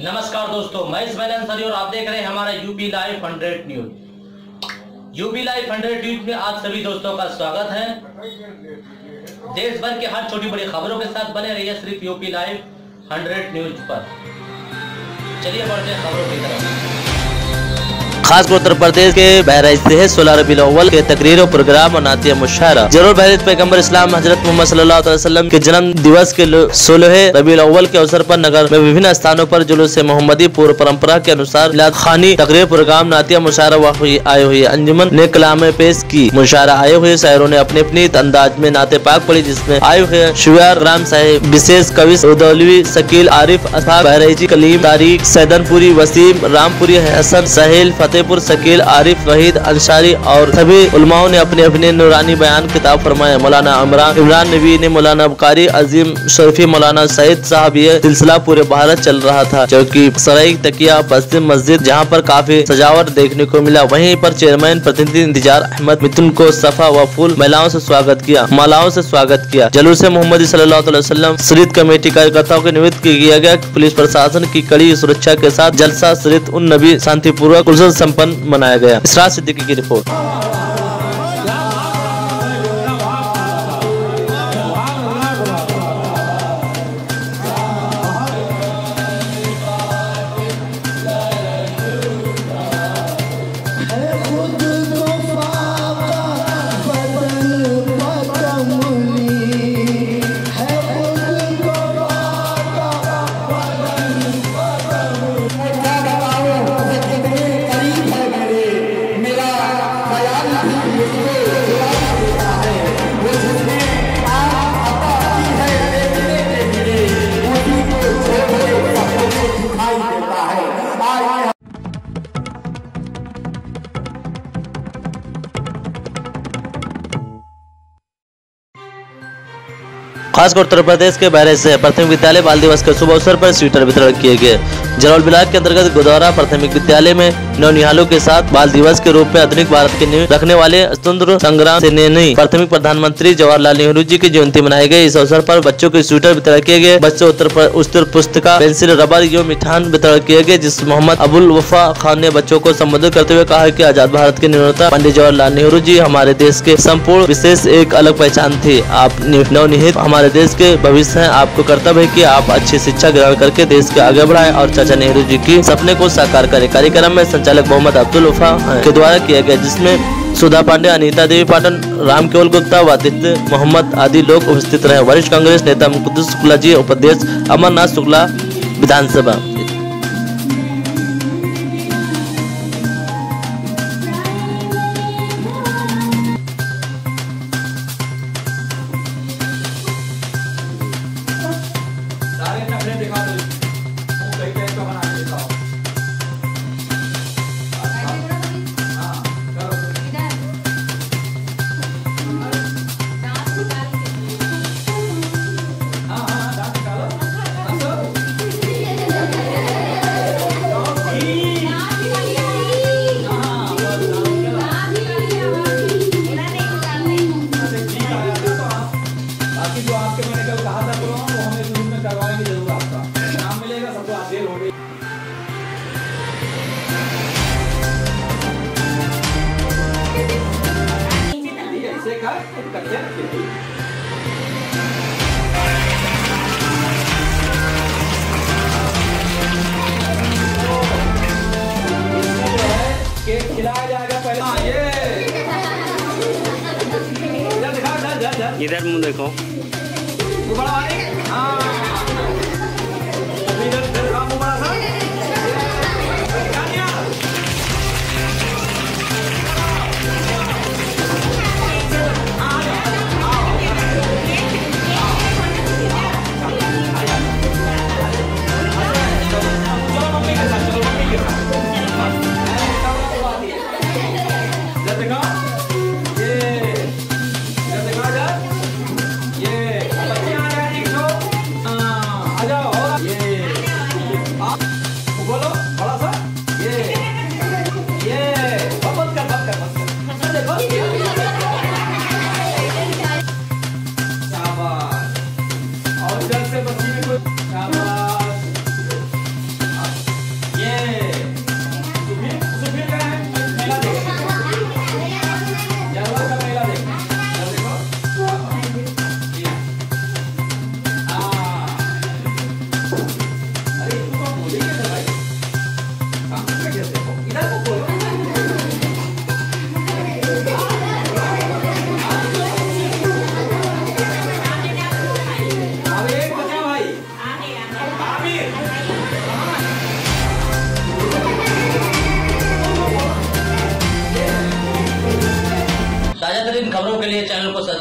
नमस्कार दोस्तों, मैं इस और आप देख रहे हैं हमारा UP live 100 news. UP live 100 news में आप सभी दोस्तों का स्वागत है। देश भर के हर छोटी बड़ी खबरों के साथ बने रहिए सिर्फ यूपी लाइव 100 न्यूज पर। चलिए बढ़ते हैं खबरों की तरफ। खासकर उत्तर प्रदेश के बहराइच से 16 रबीउल अव्वल के तकरीर और प्रोग्राम और नातिया मुशायरा। जरूर बहरीत पैगंबर इस्लाम हजरत मोहम्मद सल्लल्लाहु अलैहि वसल्लम के जन्म दिवस के 16 रबीउल अव्वल के अवसर पर नगर में विभिन्न स्थानों पर जुलूस मोहम्मदी पूर्व परंपरा के अनुसार मिलाद खानी तकरीर प्रोग्राम नातिया मुशायरा आए हुए अंजुमन ने कलाम पेश की। मुशायरा आए हुए शायरों ने अपने अपनी अंदाज में नाते पाक पढ़ी, जिसमें आए हुए शिवार ग्राम साहिब विशेष कवि उदौलवी शकील आरिफ असाक बहराइची कलीम तारीख सैदनपुरी वसीम रामपुरी हसन साहिल फतेहपुर शकील आरिफ वहीद अंसारी और सभी उलमाओं ने अपने अपने नूरानी बयान किताब फरमाया। मौलाना इमरान नबी ने मौलाना बुखारी अजीम शरीफी मौलाना सईद साहब। ये सिलसिला पूरे भारत चल रहा था, जो कि सराय तकिया पश्चिम मस्जिद जहां पर काफी सजावट देखने को मिला। वहीं पर चेयरमैन प्रतिनिधि इंतजार अहमद मिथुन को सफा व फूल मालाओं से स्वागत किया। जुलूस मोहम्मदी सल्लल्लाहु अलैहि वसल्लम शरीयत कमेटी कार्यकर्ताओं को नियुक्त किया गया। पुलिस प्रशासन की कड़ी सुरक्षा के साथ जलसा शरीयत उन नबी शांतिपूर्वक संपन्न मनाया गया। इसरार सिद्दीकी की रिपोर्ट। खासकर उत्तर प्रदेश के बहराइच से प्राथमिक विद्यालय बाल दिवस के शुभ अवसर पर स्वेटर वितरण किए गए। जनपद ब्लॉक के अंतर्गत गोदौरा प्राथमिक विद्यालय में नौनिहालों के साथ बाल दिवस के रूप में आधुनिक भारत की नींव रखने वाले स्वतंत्र संग्राम सेनानी प्राथमिक प्रधानमंत्री जवाहरलाल नेहरू जी की जयंती मनाई गई। इस अवसर पर बच्चों के स्वेटर वितरण किए गए। बच्चों उत्तर पुस्तिका पेंसिल रबर यो मिठान वितरण किए गए, जिस मोहम्मद अबुल वफा खान ने बच्चों को संबोधित करते हुए कहा कि आजाद भारत के निर्माता पंडित जवाहरलाल नेहरू जी हमारे देश के संपूर्ण विशेष एक अलग पहचान थी। आप नवनिहित हमारे देश के भविष्य हैं। आपको कर्तव्य है कि आप अच्छी शिक्षा ग्रहण करके देश के आगे बढ़ाएं और चाचा नेहरू जी की सपने को साकार करें। कार्यक्रम में संचालक मोहम्मद अब्दुल वफा के द्वारा किया गया, जिसमें सुधा पांडे, अनीता देवी पाटन, राम केवल गुप्ता, वादित्य मोहम्मद आदि लोग उपस्थित रहे। वरिष्ठ कांग्रेस नेता मुकुंद शुक्ला जी, उपाध्यक्ष अमरनाथ शुक्ला विधानसभा। खिलाया जाएगा पहले। इधर मुंह देखो।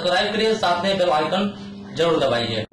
सब्सक्राइब करिए, साथ में बेल आइकन जरूर दबाइए।